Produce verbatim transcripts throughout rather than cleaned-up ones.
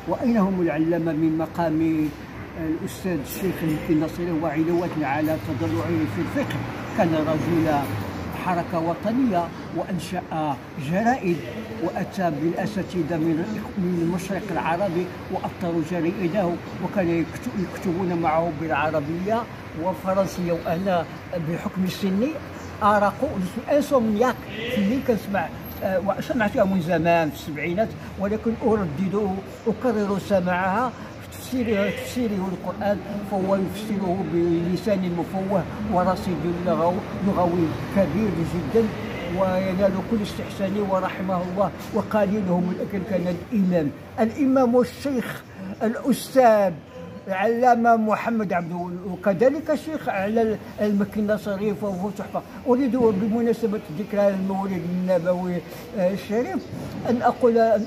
وأين هم العلامة من مقام الأستاذ الشيخ المكي النصيري وعلاوتنا على تضرعه في الفقه؟ كان رجل حركة وطنية وأنشأ جرائد وأتى بالأساتذة من المشرق العربي وأطروا جرائده وكانوا يكتبون معه بالعربية والفرنسية. وأنا بحكم سني أرق انسومنياك في اللي كنسمع سمعتها من زمان في السبعينات، ولكن أردد أكرر سماعها. تفسيره تفسيره القرآن فهو يفسره بلسان مفوه ورصيد لغوي كبير جدا وينال كل استحسانه ورحمه الله. وقليلهم الأكل كان الإمام الإمام الشيخ الأستاذ العلامة محمد عبده، وكذلك الشيخ على المكي النصيري فهو تحفة. أريد بمناسبة ذكرى المولد النبوي الشريف أن أقول أن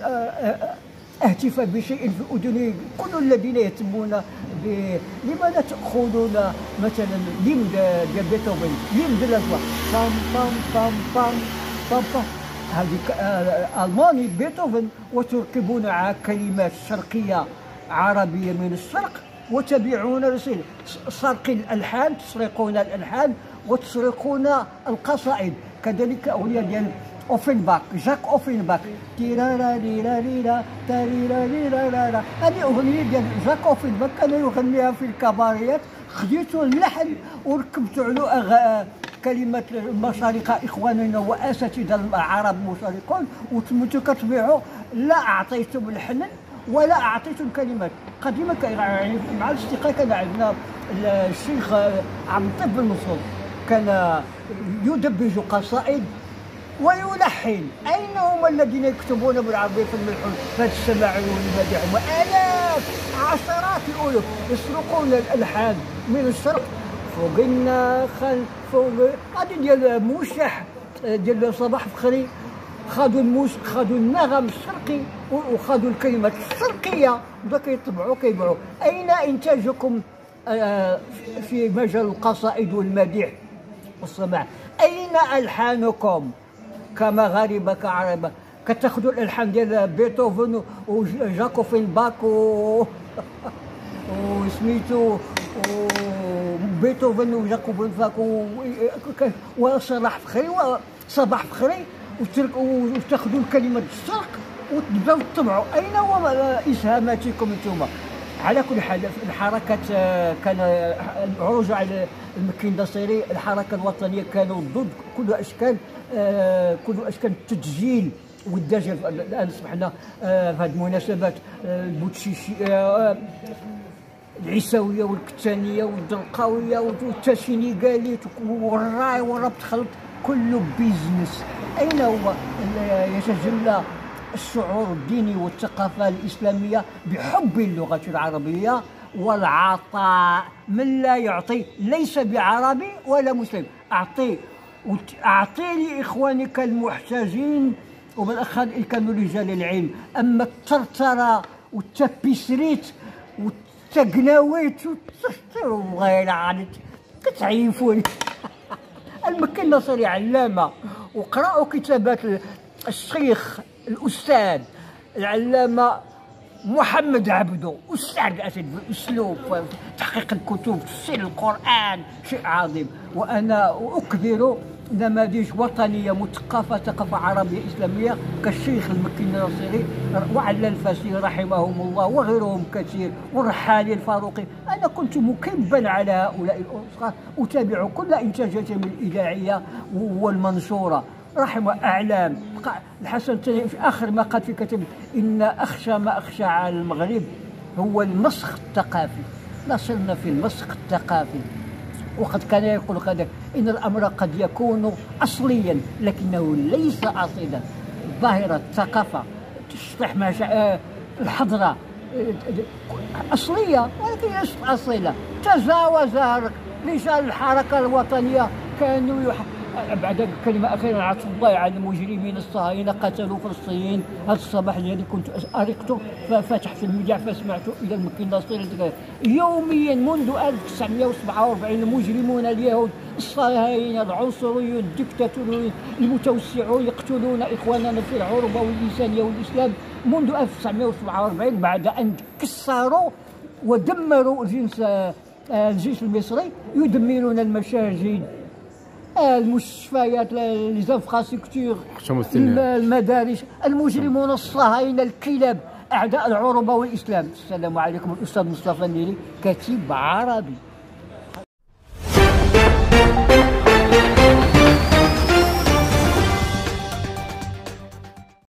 أهتف بشيء في أذني كل الذين يهتمون ب لماذا تأخذون مثلا ليم ديال بيتهوفن، ليم ديال الأصوات بام بام بام بام بام بام هذيك ألماني بيتهوفن وتركبون كلمات شرقية عربية من الشرق وتبيعون رسائل سرق الألحان، تسرقون الألحان وتسرقون القصائد. كذلك أغنية ديال أوفنباك، جاك أوفنباك تيرارا ليرا ليرا تاريرا ليرا ليرا، هذه أغنية ديال جاك أوفنباك كان يغنيها في الكباريات. خديت اللحن وركبت على كلمة المشارقة إخواننا وأساتذة العرب مشارقون وتموت كتبيعوا. لا أعطيتم الحنن ولا أعطيتم كلمات قديمة. يعني مع الاصدقاء كان عندنا الشيخ عبد اللطيف بن مسعود كان يدبج قصائد ويلحن. أين هم الذين يكتبون بالعربية في الملحون؟ فالسماعون والمديح وآلاف عشرات الألوف يسرقون الألحان من الشرق فوق النخل فوق هذه ديال موشح ديال صباح فخري. خذوا الموس خذوا النغم الشرقي وخذوا الكلمات الشرقية وبدا كيطبعوا كيبيعوا. أين إنتاجكم في مجال القصائد والمديح والسماع؟ أين ألحانكم كمغاربة كعربة؟ كتاخذوا الألحان ديال بيتهوفن وجاكوفنباك و وسميتو بيتهوفن وجاكوفنباك وصلاح فخري وصباح فخري وتاخذوا الكلمات الشرق وتبداو تطبعوا. اين هو اسهاماتكم انتم؟ على كل حال الحركه كان العروج على المكي النصيري، الحركه الوطنيه كانوا ضد كل اشكال كل اشكال التدجيل والدجل. الان سمحنا في هذه المناسبات البوتشيشي العيساويه والكتانيه والدلقاويه والتاشينيغاليت والراي والربط خلط كله بيزنس. أين هو يتجلى الشعور الديني والثقافة الإسلامية بحب اللغة العربية والعطاء؟ من لا يعطي ليس بعربي ولا مسلم. أعطي أعطي لإخوانك المحتاجين وبالأخص إن كانوا رجال العلم. أما الترترة والتبسريت والتقناويت والله يلعنك كتعيفوني. المكي النصيري علامة، وقرأوا كتابات الشيخ الأستاذ العلامة محمد عبده، أستاذ أسد في الأسلوب في تحقيق الكتب في تفسير القرآن، شيء عظيم. وأنا أكبر نماذج وطنية مثقفة ثقافة عربية إسلامية كالشيخ المكي النصيري وعلى الفاسي رحمهم الله وغيرهم كثير والرحالي الفاروقي. أنا كنت مكبا على هؤلاء الأشخاص أتابع كل إنتاجاتهم الإذاعية والمنشورة رحم أعلام. الحسن الثاني في آخر ما قال في كتاب إن أخشى ما أخشى على المغرب هو المسخ الثقافي. وصلنا في المسخ الثقافي، وقد كان يقول هذا إن الأمر قد يكون أصليا لكنه ليس أصيلا. ظاهرة الثقافة تصلح ما شاء الحضرة أصلية ولكن ليست أصيلة. تجاوز رجال الحركة الوطنية كانوا يح... بعد كلمة أخيرة عطف الله على المجرمين الصهاينة قتلوا فلسطينيين. هذا الصباح الذي كنت أرقته ففتح في المذياع فسمعت إلى المكي النصيري يوميا منذ ألف وتسعمائة وسبعة وأربعين المجرمون اليهود الصهاينة العنصريون الدكتاتوريون المتوسعون يقتلون إخواننا في العروبة والإنسانية والإسلام منذ ألف وتسعمائة وسبعة وأربعين بعد أن كسروا ودمروا الجنس الجيش المصري. يدمرون المساجد، المستشفيات، ليزانفراستركتور، المدارس. المجرمون الصهاينة الكلاب أعداء العروبة والإسلام. السلام عليكم. الأستاذ مصطفى النيري، كاتب عربي.